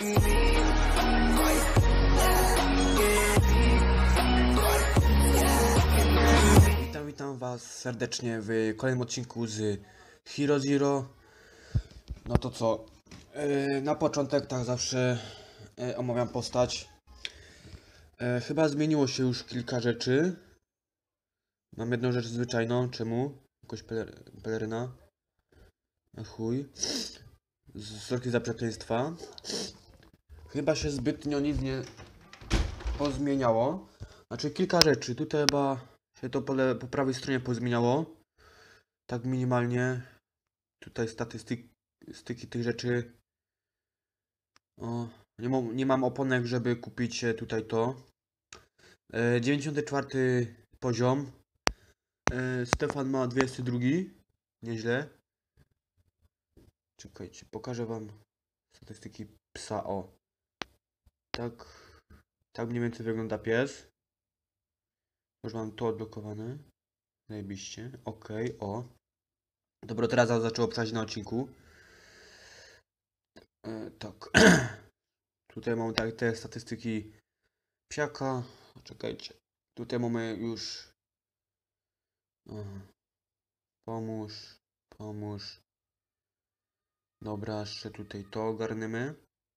Witam was serdecznie w kolejnym odcinku z Hero Zero. No to co? Na początek tak zawsze omawiam postać. Chyba zmieniło się już kilka rzeczy. Mam jedną rzecz zwyczajną. Czemu? Jakoś peleryna. A chuj. Sorki za przekleństwa. Chyba się zbytnio nic nie pozmieniało. Znaczy kilka rzeczy. Tutaj chyba się to po prawej stronie pozmieniało. Tak minimalnie. Tutaj statystyki tych rzeczy. O, nie mam oponek, żeby kupić tutaj to. 94 poziom. Stefan ma 22. Nieźle. Czekajcie, pokażę wam statystyki psa. O. Tak mniej więcej wygląda pies. Już mam to odblokowane. Zajebiście. Ok, o. Dobra, teraz zaczęło psać na odcinku. Tak. Tutaj mam te statystyki psiaka. Czekajcie. Tutaj mamy już. Pomóż. Dobra, jeszcze tutaj to ogarniemy.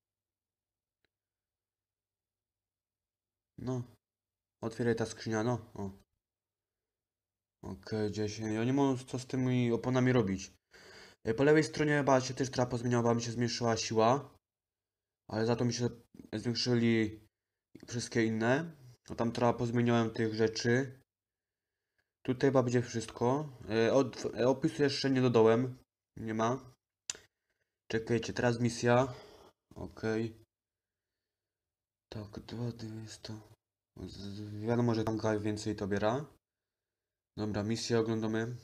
No. Otwieraj ta skrzynia, no. O. Okej, 10. Ja nie mam co z tymi oponami robić. Po lewej stronie chyba się też trochę pozmieniała, mi się zmniejszyła siła. Ale za to mi się zwiększyli wszystkie inne. No tam trochę pozmieniałem tych rzeczy. Tutaj chyba będzie wszystko. Opisu jeszcze nie dodałem. Nie ma. Czekajcie, teraz misja. Okej. Tak, 2200. Wiadomo, że tam więcej to biera. Dobra, misję oglądamy.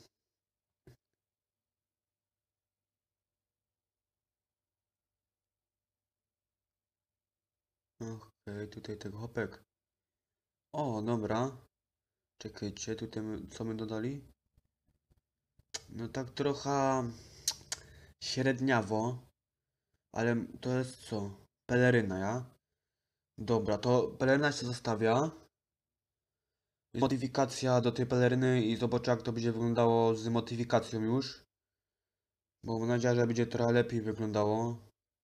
Okej, tutaj tego hopek. O, dobra. Czekajcie, tutaj co my dodali? No tak trochę średniawo. Ale to jest co? Peleryna, ja? Dobra, to peleryna się zostawia. Modyfikacja do tej peleryny i zobaczę, jak to będzie wyglądało z modyfikacją już. Bo mam nadzieję, że będzie trochę lepiej wyglądało.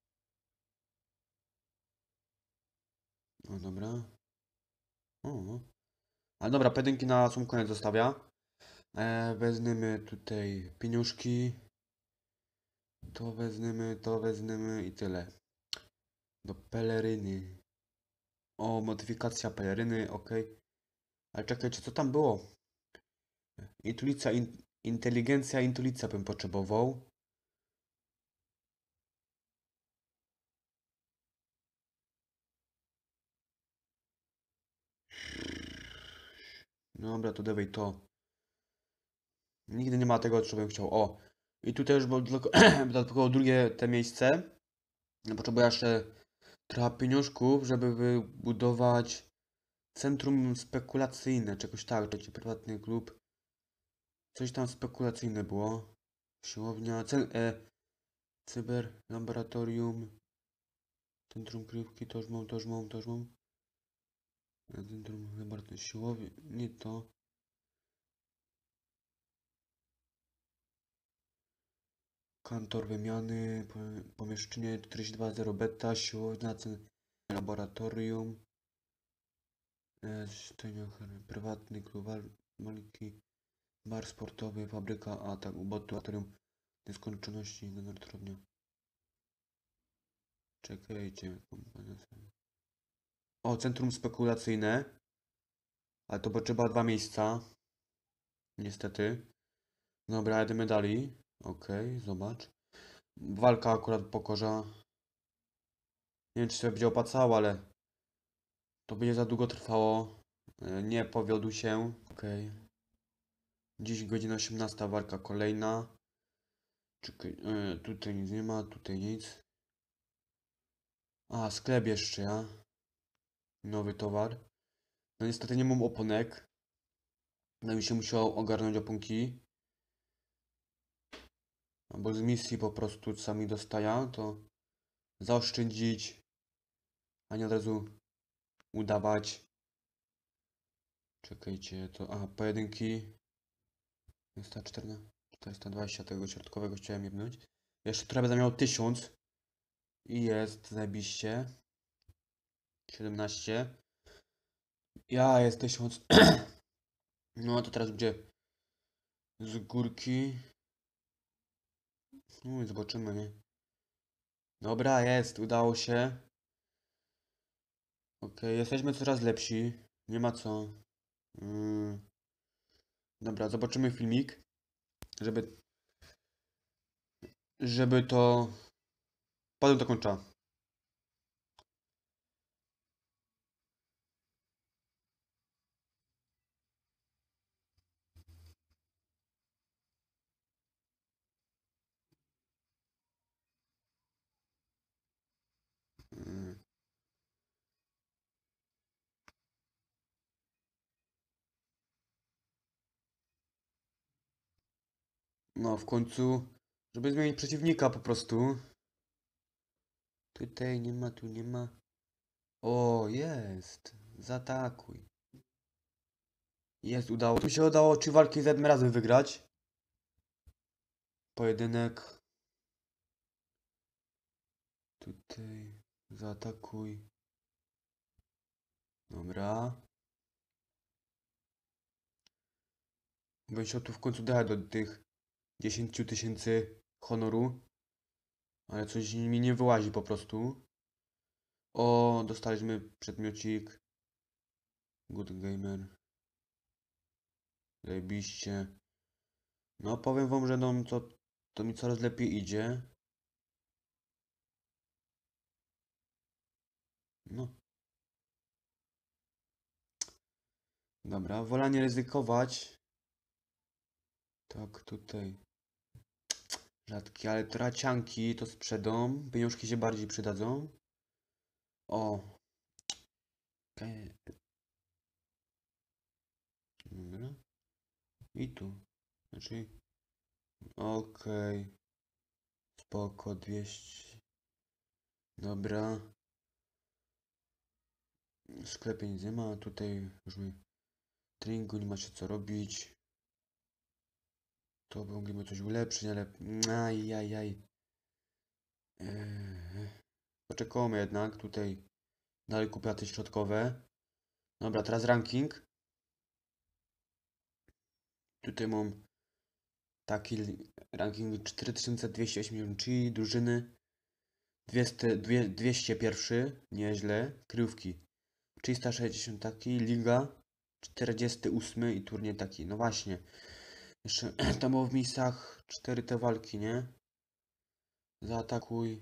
O, dobra. O. Ale dobra, pedynki na sam koniec zostawia. Weźmiemy tutaj pieniążki. To weźmiemy i tyle. Do peleryny. O, modyfikacja peleryny, ok. Ale czekajcie, co tam było? Intuicja, inteligencja, intuicja bym potrzebował. Dobra, to dawaj to. Nigdy nie ma tego, co bym chciał. O. I tutaj już było dodatkowo drugie te miejsce. Potrzebuję jeszcze trochę pieniążków, żeby wybudować centrum spekulacyjne. Czegoś tak, to prywatny klub. Coś tam spekulacyjne było. Siłownia, cyber, laboratorium. Centrum kryjówki, to już mam. Centrum, laboratorium, siłownia, nie to. Kantor wymiany, pomieszczenie 420 beta, siłownia, laboratorium, prywatny klub walki, bar sportowy, fabryka, a tak, laboratorium nieskończoności, elektrownia. Czekajcie. O, centrum spekulacyjne, ale to potrzeba 2 miejsca, niestety. Dobra, jedziemy dalej. Okej, zobacz. Walka akurat pokorza. Nie wiem, czy sobie będzie opłacało, ale to będzie za długo trwało. Nie powiódł się. Okej. Dziś godzina 18, walka kolejna. Czekaj, tutaj nic nie ma, tutaj nic. A, sklep jeszcze, ja. Nowy towar. No niestety nie mam oponek. No mi się musiał ogarnąć oponki. Albo z misji po prostu sami dostaję, to zaoszczędzić a nie od razu udawać. Czekajcie, to... A, pojedynki. 414, 420 tego środkowego chciałem jebnąć. Jeszcze trochę będę miał 1000. I jest, zajebiście. 17. Ja jest 1000. No to teraz będzie z górki. No i zobaczymy, nie? Dobra, jest, udało się. Ok, jesteśmy coraz lepsi. Nie ma co. Dobra, zobaczymy filmik. Żeby to... Potem to kończę. No, w końcu... Żeby zmienić przeciwnika po prostu. Tutaj nie ma, tu nie ma. O, jest. Zaatakuj. Jest, udało. Tu się udało 3 walki z razem wygrać. Pojedynek. Tutaj. Zaatakuj. Dobra. Bym się tu w końcu dać do tych 10 000 honoru. Ale coś mi nie wyłazi po prostu. O, dostaliśmy przedmiocik. Good gamer. Zajebiście. No, powiem wam, że no, to mi coraz lepiej idzie. No. Dobra, wola nie ryzykować. Tak, tutaj. Rzadkie, ale tracianki to sprzedam. Pieniążki się bardziej przydadzą. O. Okay. Dobra. I tu. Znaczy... Okej. Spoko, 200. Dobra. W sklepie nic nie ma. Tutaj już mi treningu nie ma się co robić. To mogliby coś ulepszyć, ale... Ajajaj. Poczekamy jednak. Tutaj dalej kupię te środkowe. Dobra, teraz ranking. Tutaj mam taki ranking 4283, drużyny 201, nieźle, kryjówki 360 taki, liga 48 i turniej taki, no właśnie. Jeszcze tam było w miejscach 4 te walki, nie? Zaatakuj.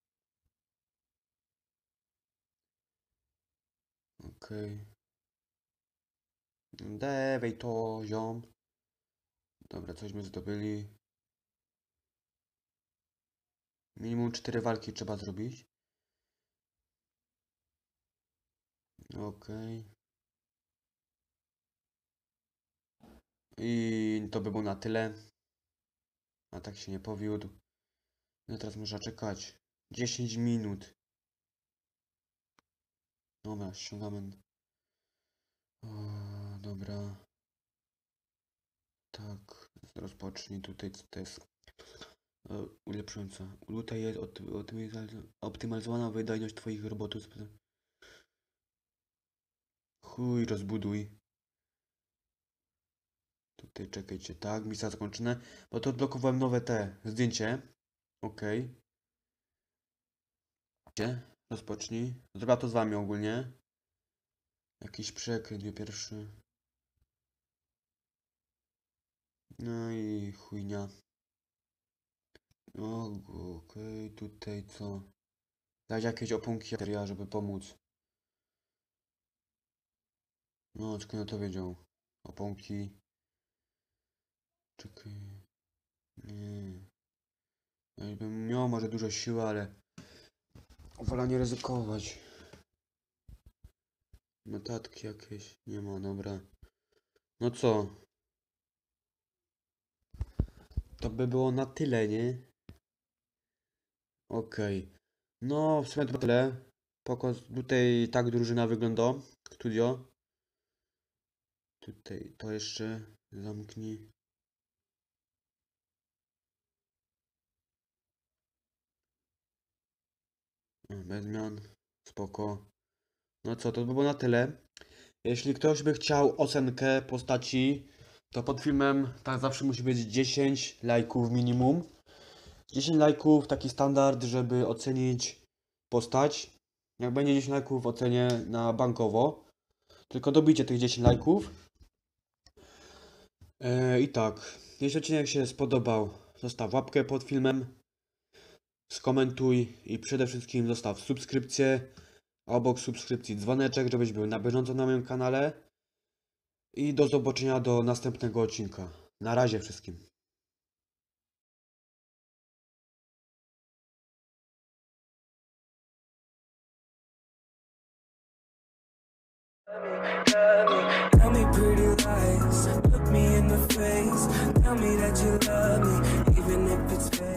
Okej. Dawaj to, ziom. Dobra, cośmy zdobyli. Minimum 4 walki trzeba zrobić. Okej. I to by było na tyle. A tak się nie powiódł. No teraz można czekać 10 minut. Dobra, ściągamy. O, dobra. Tak, rozpocznij tutaj, co to jest ulepszująca. Tutaj jest optymalizowana wydajność twoich robotów. Chuj, rozbuduj. Tutaj czekajcie, tak, misja zakończone. Bo to odblokowałem nowe te zdjęcie. Okej. Rozpocznij. Zrobię to z wami ogólnie. Jakiś przekręt, nie pierwszy. No i chujnia. O, okej, tutaj co? Dać jakieś opunki, żeby pomóc. No, czekaj, no to wiedział. Oponki. Czekaj. Nie. Ja bym miał może dużo siły, ale wolę nie ryzykować. Notatki jakieś. Nie ma, dobra. No co? To by było na tyle, nie? Okej. No, w sumie to tyle. Tutaj tak drużyna wygląda. Studio. Tutaj to jeszcze zamknij. Bez zmian. Spoko. No co, to by było na tyle. Jeśli ktoś by chciał ocenkę postaci, to pod filmem tak zawsze musi być 10 lajków minimum. 10 lajków, taki standard, żeby ocenić postać. Jak będzie 10 lajków, ocenię na bankowo. Tylko dobijcie tych 10 lajków. I tak, jeśli odcinek się spodobał, zostaw łapkę pod filmem, skomentuj i przede wszystkim zostaw subskrypcję, a obok subskrypcji dzwoneczek, żebyś był na bieżąco na moim kanale. I do zobaczenia do następnego odcinka. Na razie wszystkim. Tell me pretty lies, look me in the face. Tell me that you love me, even if it's fake.